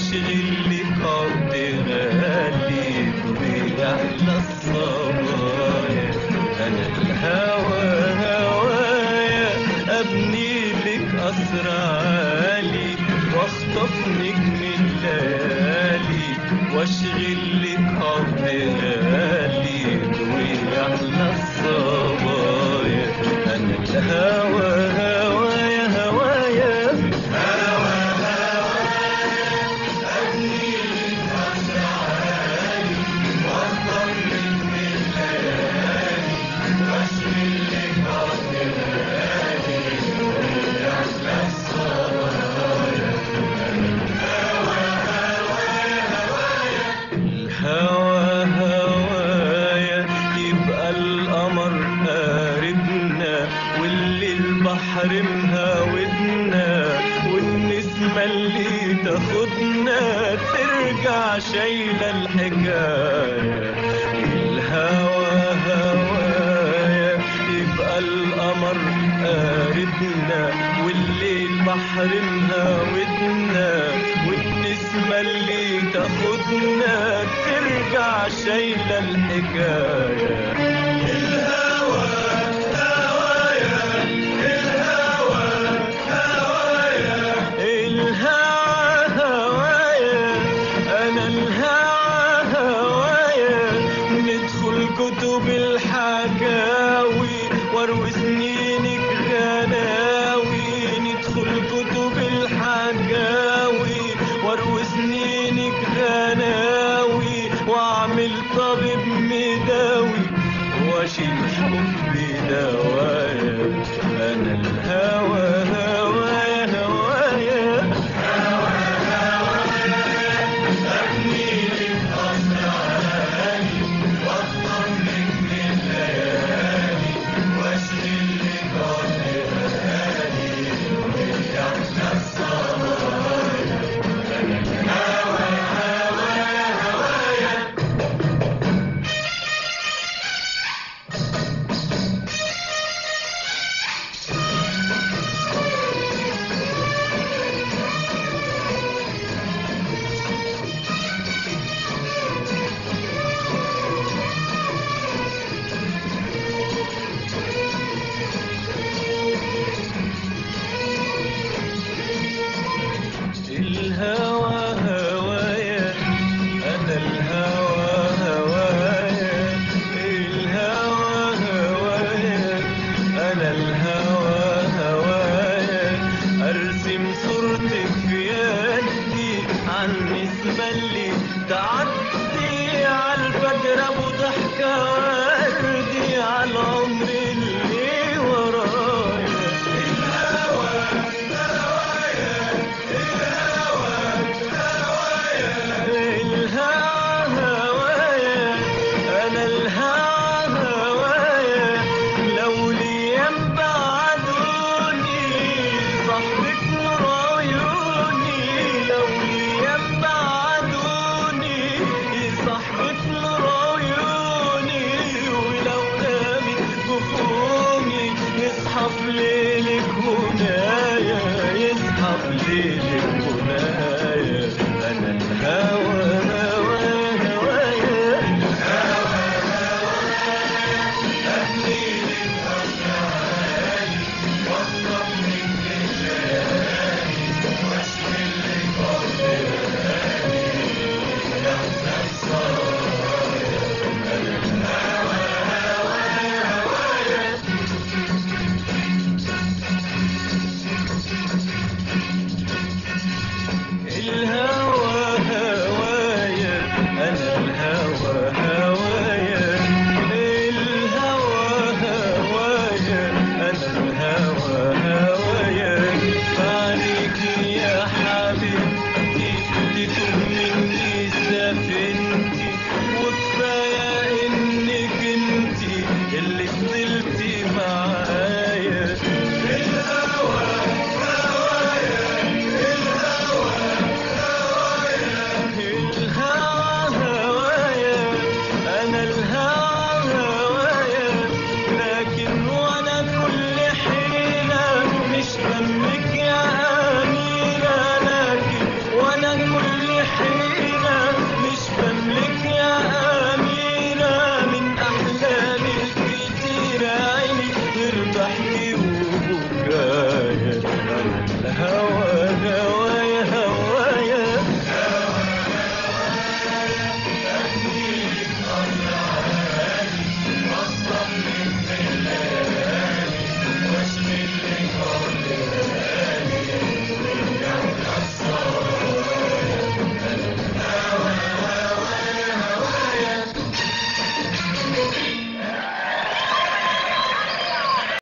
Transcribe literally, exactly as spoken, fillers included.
واشغل لك عود غالي ويحلى الصبايا. انا الهوى هوايا ابني لك قصر عالي واخطف نجم الليالي واشغل لك عود غالي ويحلى الصبايا. انا الهوى هوايا هوايا هوى هوايا ابني لك قصر عالي واخطف نجم الليالي واشغل لك عود غالي ويحلى الصبايا. الهوى هوايا يبقى القمر قاربنا واللي البحر مهاودنا والنسمة اللي تاخدنا ترجع شايلة الحكاية. الهوى هوايا يبقى القمر قاربنا واللي البحر مهاودنا والنسمة اللي تاخدنا ترجع شايلة الحكاية. الهوى هوايا الهوى هوايا الهوى هوايا أنا الهوى هوايا. ندخل كتب الحكاوي واروي سنينك غناوي ندخل كتب الحكاوي واروي سنينك غناوي واعمل طبيب مداوي واشيل حبي دوايا. انا الهوى